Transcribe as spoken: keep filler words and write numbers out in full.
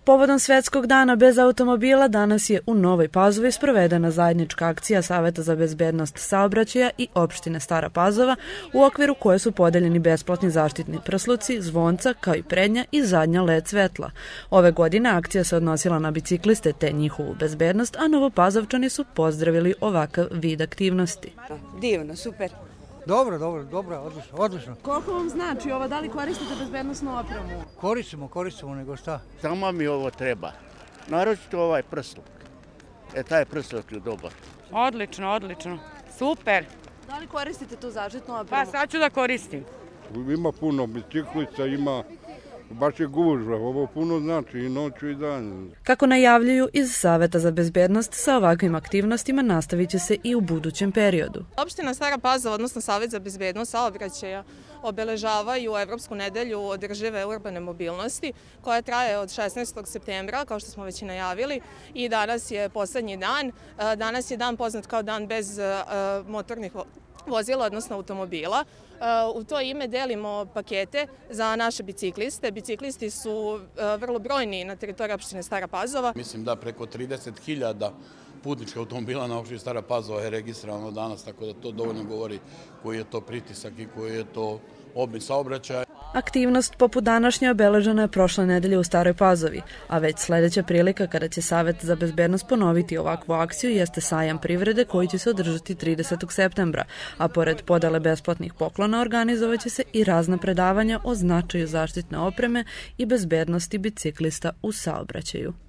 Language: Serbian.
Povodom Svetskog dana bez automobila danas je u Novoj Pazovi sprovedena zajednička akcija Saveta za bezbednost saobraćaja i opštine Stara Pazova, u okviru koje su podeljeni besplatni zaštitni prsluci, zvonca, kao i prednja i zadnja led svetla. Ove godine akcija se odnosila na bicikliste te njihovu bezbednost, a Novopazovčani su pozdravili ovakav vid aktivnosti. Divno, super. Dobro, dobro, dobro, odlično, odlično. Koliko vam znači ovo, da li koristite bezbednosnu opremu? Koristimo, koristimo, nego šta? Samo mi ovo treba. Naročito ovaj prsluk. E, taj prsluk je dobar. Odlično, odlično. Super. Da li koristite tu zaštitnu opremu? Pa sad ću da koristim. Ima puno biciklica, ima baš je gužva, ovo puno znači i noću i dan. Kako najavljuju iz Saveta za bezbednost, sa ovakvim aktivnostima nastavit će se i u budućem periodu. Opština Stara Pazova, odnosno Savet za bezbednost saobraćaja, obeležavaju Evropsku nedelju održive urbane mobilnosti, koja traje od šesnaestog septembra, kao što smo već i najavili, i danas je poslednji dan. Danas je dan poznat kao dan bez motornih vozila, odnosno automobila. U to ime delimo pakete za naše bicikliste. Biciklisti su vrlo brojni na teritoriji opštine Stara Pazova. Mislim da preko trideset hiljada putničkih automobila na opštini Stara Pazova je registrovano danas, tako da to dovoljno govori koji je to pritisak i koji je to obim saobraćaja. Aktivnost poput današnje obeležena je prošle nedelje u Staroj Pazovi, a već sledeća prilika kada će Savet za bezbednost ponoviti ovakvu akciju jeste sajam privrede koji će se održati tridesetog septembra, a pored podele besplatnih poklona organizovaće se i razna predavanja o značaju zaštitne opreme i bezbednosti biciklista u saobraćaju.